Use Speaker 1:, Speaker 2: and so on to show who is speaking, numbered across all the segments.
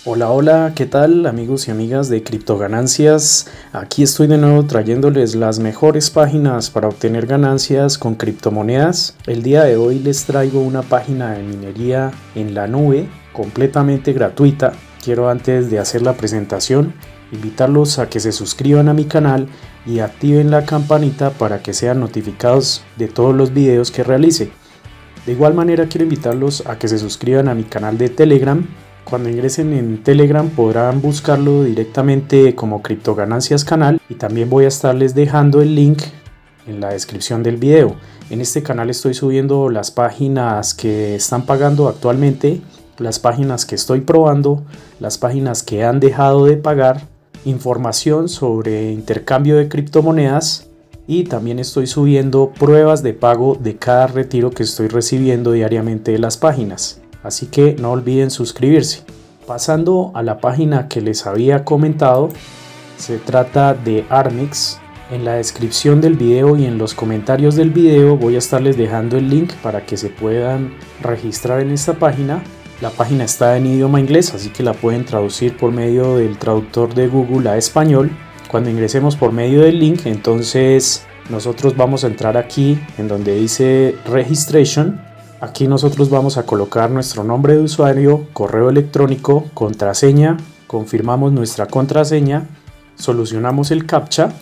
Speaker 1: Hola, hola, ¿qué tal amigos y amigas de Criptoganancias? Aquí estoy de nuevo trayéndoles las mejores páginas para obtener ganancias con criptomonedas. El día de hoy les traigo una página de minería en la nube completamente gratuita. Quiero, antes de hacer la presentación, invitarlos a que se suscriban a mi canal y activen la campanita para que sean notificados de todos los videos que realice. De igual manera, quiero invitarlos a que se suscriban a mi canal de Telegram. Cuando ingresen en Telegram podrán buscarlo directamente como Criptoganancias Canal, y también voy a estarles dejando el link en la descripción del video. En este canal estoy subiendo las páginas que están pagando actualmente, las páginas que estoy probando, las páginas que han dejado de pagar, información sobre intercambio de criptomonedas, y también estoy subiendo pruebas de pago de cada retiro que estoy recibiendo diariamente de las páginas. Así que no olviden suscribirse. Pasando a la página que les había comentado, se trata de Armix. En la descripción del video y en los comentarios del video voy a estarles dejando el link para que se puedan registrar en esta página. La página está en idioma inglés, así que la pueden traducir por medio del traductor de Google a español. Cuando ingresemos por medio del link, entonces nosotros vamos a entrar aquí en donde dice Registration. Aquí nosotros vamos a colocar nuestro nombre de usuario, correo electrónico, contraseña, confirmamos nuestra contraseña, solucionamos el CAPTCHA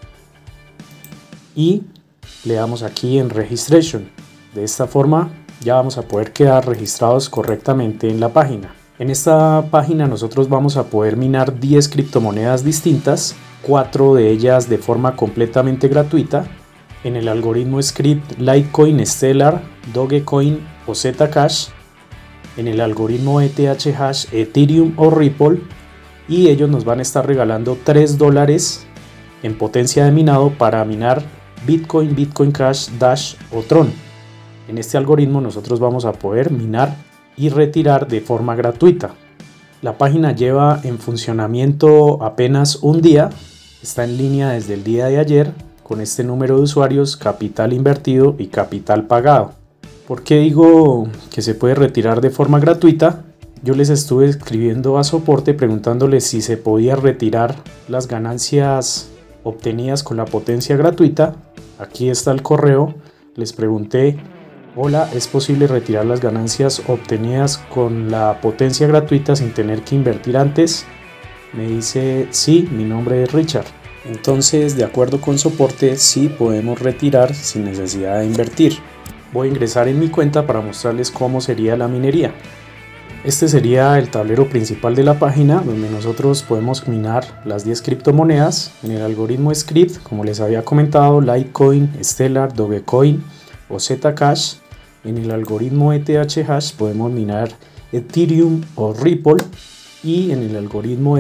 Speaker 1: y le damos aquí en Registration. De esta forma ya vamos a poder quedar registrados correctamente en la página. En esta página nosotros vamos a poder minar 10 criptomonedas distintas, 4 de ellas de forma completamente gratuita, en el algoritmo script Litecoin, Stellar, Dogecoin o Zcash, en el algoritmo ETH Hash, Ethereum o Ripple, y ellos nos van a estar regalando $3 en potencia de minado para minar Bitcoin, Bitcoin Cash, Dash o Tron. En este algoritmo nosotros vamos a poder minar y retirar de forma gratuita. La página lleva en funcionamiento apenas un día, está en línea desde el día de ayer, con este número de usuarios, capital invertido y capital pagado. ¿Por qué digo que se puede retirar de forma gratuita? Yo les estuve escribiendo a soporte preguntándoles si se podía retirar las ganancias obtenidas con la potencia gratuita. Aquí está el correo. Les pregunté: hola, ¿es posible retirar las ganancias obtenidas con la potencia gratuita sin tener que invertir antes? Me dice: sí, mi nombre es Richard. Entonces, de acuerdo con soporte, sí podemos retirar sin necesidad de invertir. Voy a ingresar en mi cuenta para mostrarles cómo sería la minería. Este sería el tablero principal de la página, donde nosotros podemos minar las 10 criptomonedas. En el algoritmo script, como les había comentado, Litecoin, Stellar, Dogecoin o Zcash. En el algoritmo ETH Hash podemos minar Ethereum o Ripple, y en el algoritmo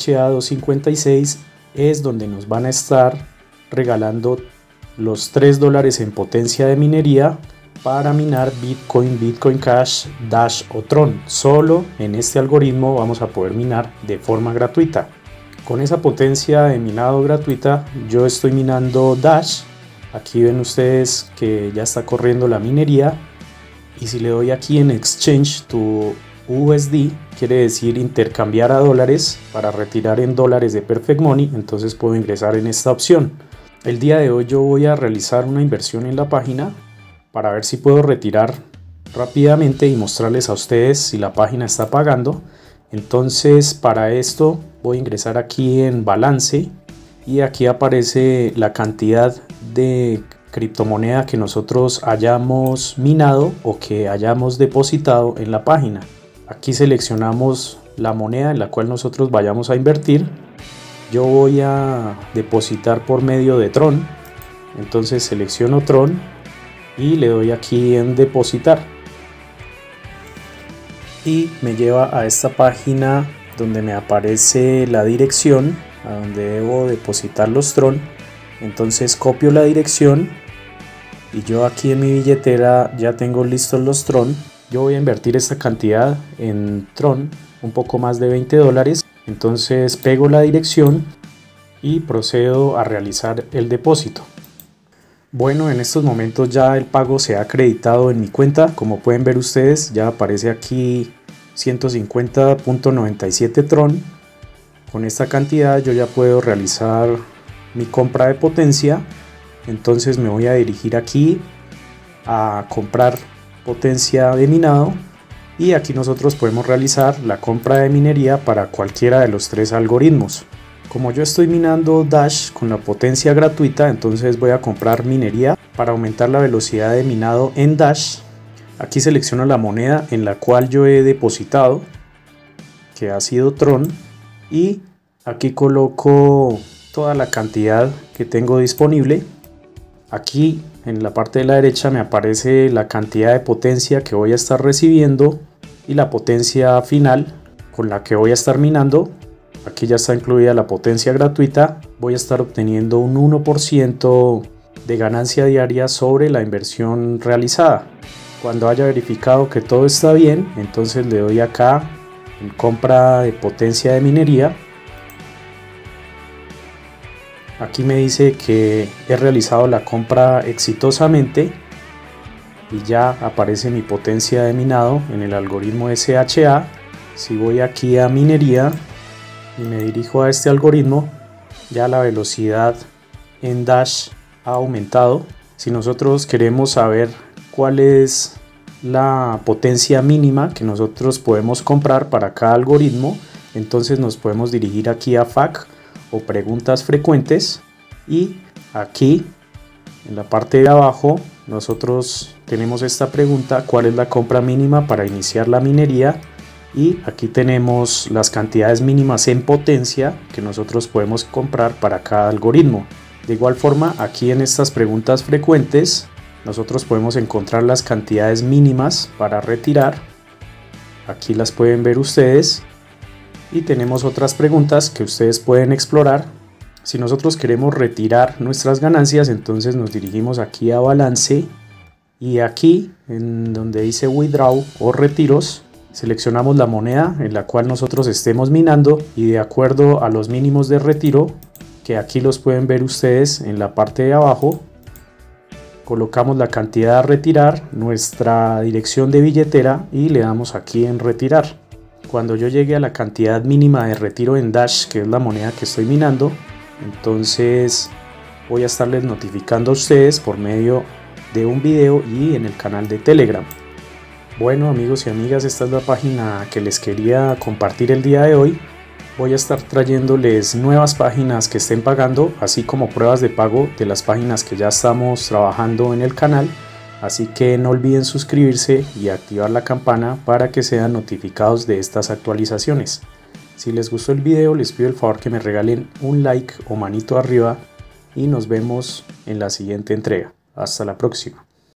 Speaker 1: SHA-256 es donde nos van a estar regalando los $3 en potencia de minería para minar Bitcoin, Bitcoin Cash, Dash o Tron. Solo en este algoritmo vamos a poder minar de forma gratuita. Con esa potencia de minado gratuita yo estoy minando Dash. Aquí ven ustedes que ya está corriendo la minería, y si le doy aquí en Exchange to USD, quiere decir intercambiar a dólares para retirar en dólares de Perfect Money, entonces puedo ingresar en esta opción. El día de hoy yo voy a realizar una inversión en la página para ver si puedo retirar rápidamente y mostrarles a ustedes si la página está pagando. Entonces, para esto voy a ingresar aquí en balance, y aquí aparece la cantidad de criptomoneda que nosotros hayamos minado o que hayamos depositado en la página. Aquí seleccionamos la moneda en la cual nosotros vayamos a invertir. Yo voy a depositar por medio de Tron, entonces selecciono Tron y le doy aquí en depositar, y me lleva a esta página donde me aparece la dirección a donde debo depositar los Tron. Entonces copio la dirección y yo aquí en mi billetera ya tengo listos los Tron. Yo voy a invertir esta cantidad en Tron, un poco más de $20. Entonces pego la dirección y procedo a realizar el depósito. Bueno, en estos momentos ya el pago se ha acreditado en mi cuenta. Como pueden ver ustedes, ya aparece aquí 150.97 Tron. Con esta cantidad yo ya puedo realizar mi compra de potencia. Entonces me voy a dirigir aquí a comprar potencia de minado, y aquí nosotros podemos realizar la compra de minería para cualquiera de los tres algoritmos. Como yo estoy minando Dash con la potencia gratuita, entonces voy a comprar minería para aumentar la velocidad de minado en Dash. Aquí selecciono la moneda en la cual yo he depositado, que ha sido Tron, y aquí coloco toda la cantidad que tengo disponible. Aquí en la parte de la derecha me aparece la cantidad de potencia que voy a estar recibiendo y la potencia final con la que voy a estar minando. Aquí ya está incluida la potencia gratuita. Voy a estar obteniendo un 1% de ganancia diaria sobre la inversión realizada. Cuando haya verificado que todo está bien, entonces le doy acá en compra de potencia de minería. Aquí me dice que he realizado la compra exitosamente y ya aparece mi potencia de minado en el algoritmo SHA. Si voy aquí a minería y me dirijo a este algoritmo, ya la velocidad en Dash ha aumentado. Si nosotros queremos saber cuál es la potencia mínima que nosotros podemos comprar para cada algoritmo, entonces nos podemos dirigir aquí a FAQ o preguntas frecuentes, y aquí en la parte de abajo nosotros tenemos esta pregunta: ¿cuál es la compra mínima para iniciar la minería? Y aquí tenemos las cantidades mínimas en potencia que nosotros podemos comprar para cada algoritmo. De igual forma, aquí en estas preguntas frecuentes nosotros podemos encontrar las cantidades mínimas para retirar. Aquí las pueden ver ustedes. Y tenemos otras preguntas que ustedes pueden explorar. Si nosotros queremos retirar nuestras ganancias, entonces nos dirigimos aquí a balance, y aquí en donde dice withdraw o retiros, seleccionamos la moneda en la cual nosotros estemos minando, y de acuerdo a los mínimos de retiro, que aquí los pueden ver ustedes en la parte de abajo, colocamos la cantidad a retirar, nuestra dirección de billetera, y le damos aquí en retirar. Cuando yo llegue a la cantidad mínima de retiro en Dash, que es la moneda que estoy minando, entonces voy a estarles notificando a ustedes por medio de un video y en el canal de Telegram. Bueno, amigos y amigas, esta es la página que les quería compartir el día de hoy. Voy a estar trayéndoles nuevas páginas que estén pagando, así como pruebas de pago de las páginas que ya estamos trabajando en el canal. Así que no olviden suscribirse y activar la campana para que sean notificados de estas actualizaciones. Si les gustó el video, les pido el favor que me regalen un like o manito arriba, y nos vemos en la siguiente entrega. Hasta la próxima.